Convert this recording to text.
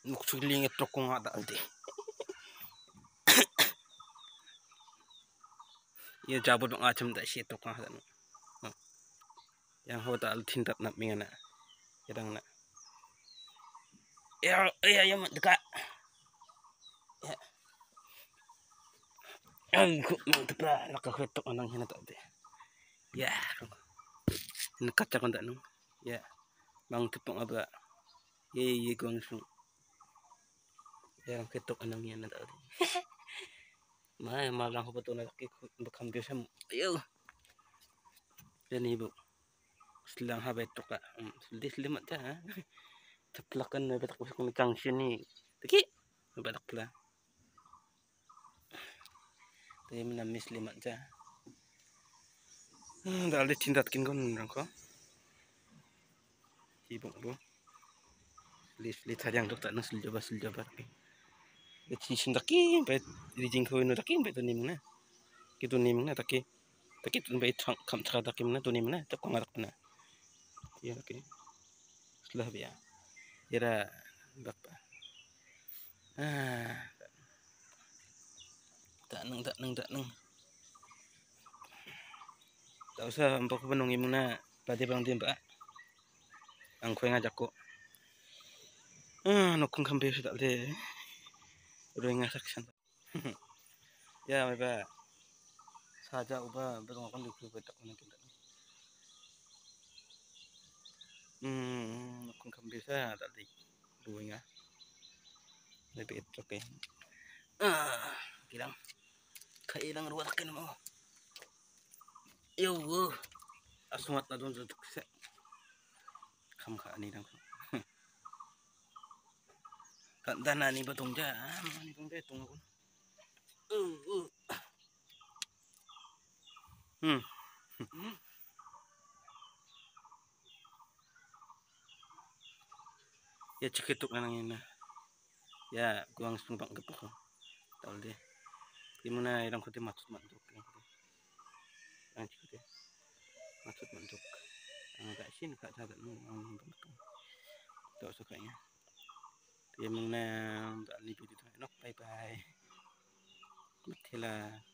nuk suling ito kung nga daldi. Iya jabut ng acam da siya ito kung nga daldi. Yang ho dal tindat na minga na. Yadang na. Iya yung deka. Ay kung magtapla nakakritok anang hinata daldi. Ya. Nakatsa kong da nung. Ya. Bang tipong aba. Ye guang sung. Yang ketok anang yan na daldi. Malang ko ba ito na bakambyo siya mo. Ayaw. Yan ibo. Silang habay ito ka. Silimat siya ha. Taplakan na batak ko sa kong junction ni. Taki. Batak pala. Tayo mo na miss limat siya. Dali tindatkin ko nung ko. Ibong bo. Lihat yang dokter nang siljabar. Iti sindaki, bet rijing ko no taki, bet tunim na. Kita nim na taki tu bet kam tra taki na tunim na, tak kongarak na. Iya taki. Setelah biya. Ira bapa. Tak nang. Tak usah empok penung imuna pati bang timba. Ang ko ngajak ko. Nokong kambe sudah deh. Udah ngasaksian. Ya, Mbak. Saja ubah berong kon lucu betak kon kita. Nokong kambe sa tadi. Duinga. Lebih itu oke. Kilang. Kailang ruwakin mo. Yo. Asmat na doon sa kam ka ni dang. Kanta na ni batong ja, ni tong betong ako. Ya cikituk na lang yun na. Ya, guang sumbang gapo ko. Tawal di. Di mo na ilang kuti matut. Ang cikuti. Matut. Ang kasin ka sagat mo ang batong. Tawa sa kanya. Di mo na dali dito. Bye bye. Matila.